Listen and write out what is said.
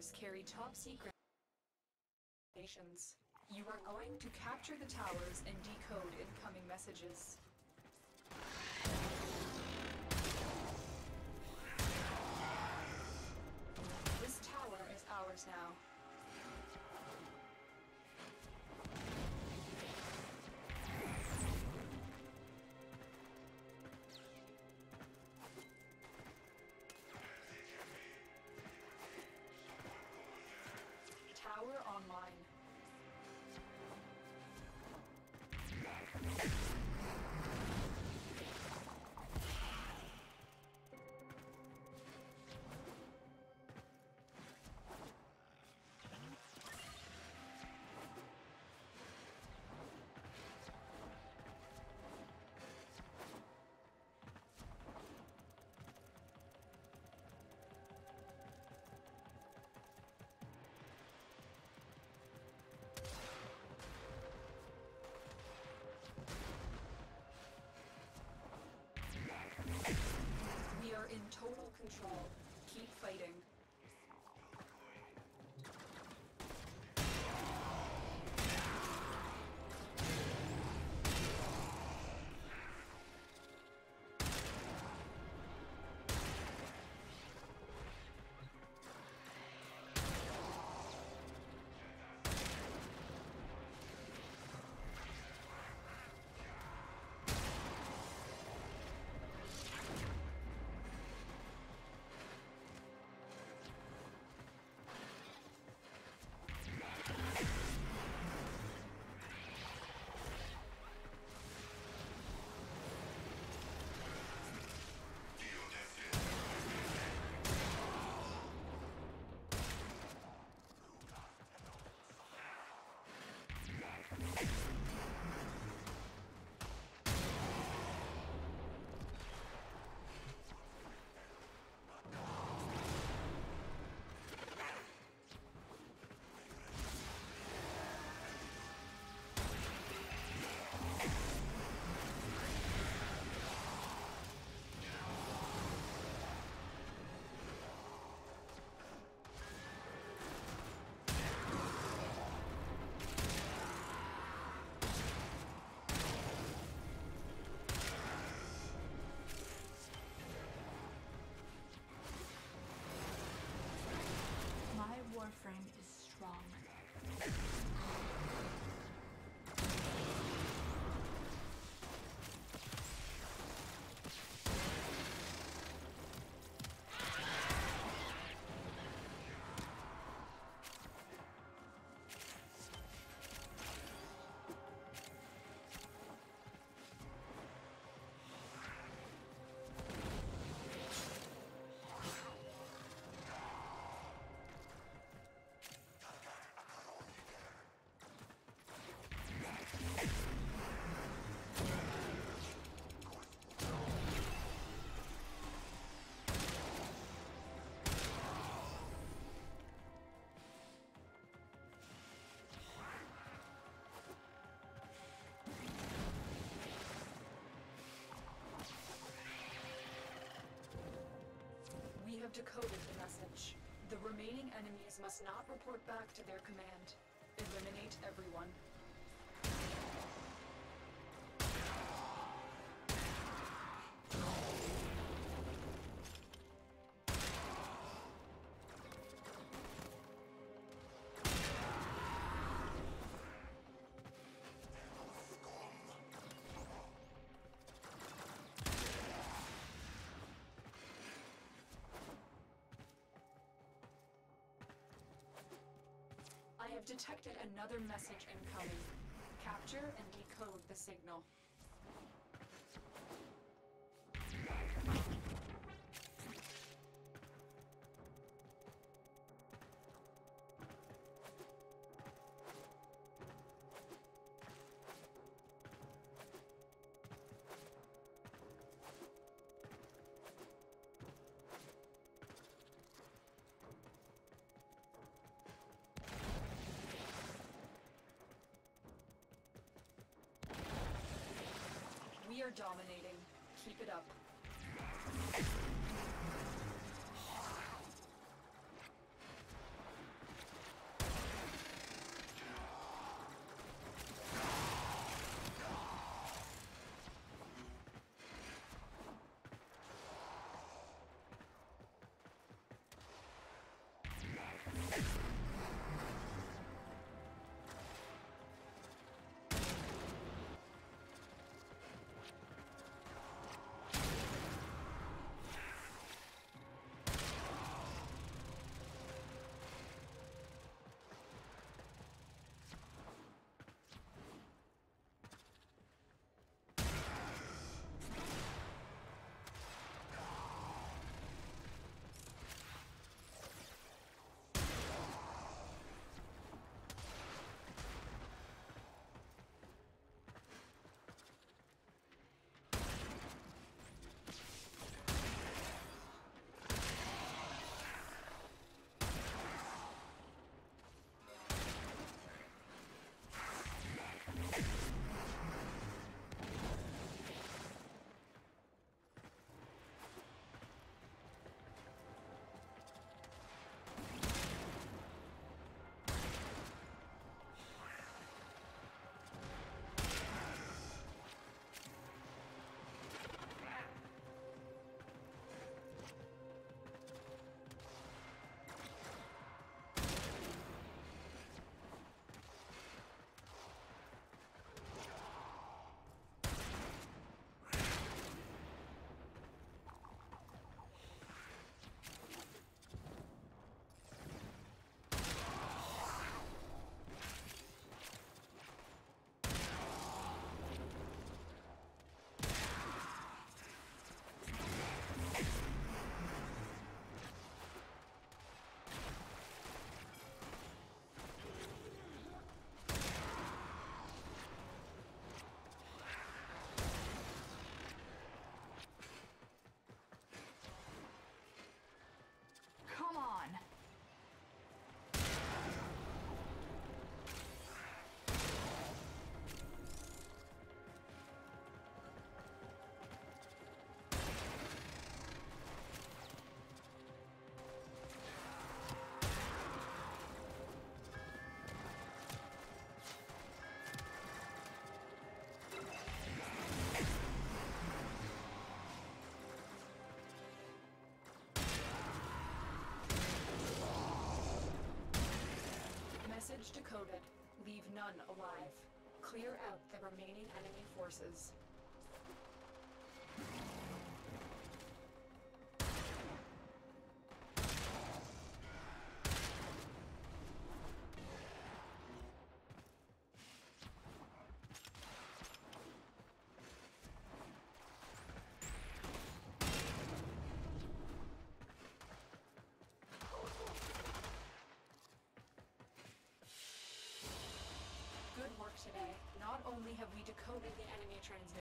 towers carry top secret informations. You are going to capture the towers and decode incoming messages. This tower is ours now. Tower online. We are in total control. Keep fighting. My warframe is strong. We have decoded the message. The remaining enemies must not report back to their command. Eliminate everyone. I have detected another message incoming. Capture and decode the signal. We are dominating. Keep it up. Come on. Message decoded. Leave none alive. Clear out the remaining enemy forces. Good work today. Not only have we decoded the enemy transmission,